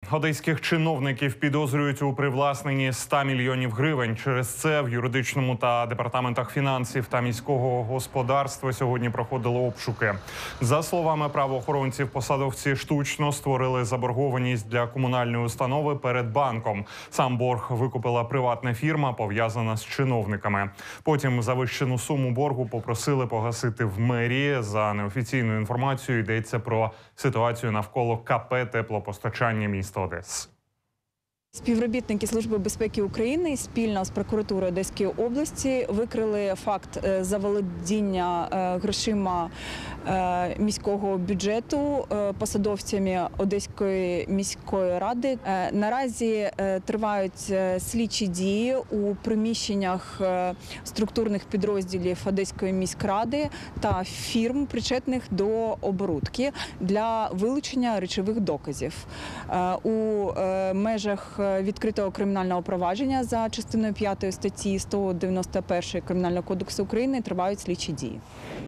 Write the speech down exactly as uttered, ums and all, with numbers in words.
Одеських чиновників підозрюють у привласненні ста мільйонів гривень. Через це в юридичному та департаментах фінансів та міського господарства сьогодні проходили обшуки. За словами правоохоронців, посадовці штучно створили заборгованість для комунальної установи перед банком. Сам борг викупила приватна фірма, пов'язана з чиновниками. Потім завищену суму боргу попросили погасити в мерії. За неофіційною інформацією йдеться про ситуацію навколо КП «Теплопостачання» міста Одеси. Співробітники Служби безпеки України спільно з прокуратурою Одеської області викрили факт заволодіння грошима міського бюджету посадовцями Одеської міської ради. Наразі тривають слідчі дії у приміщеннях структурних підрозділів Одеської міськради та фірм, причетних до оборудки, для вилучення речових доказів. У межах відкритого кримінального провадження за частиною п'ятої статті сто дев'яносто першої Кримінального кодексу України тривають слідчі дії.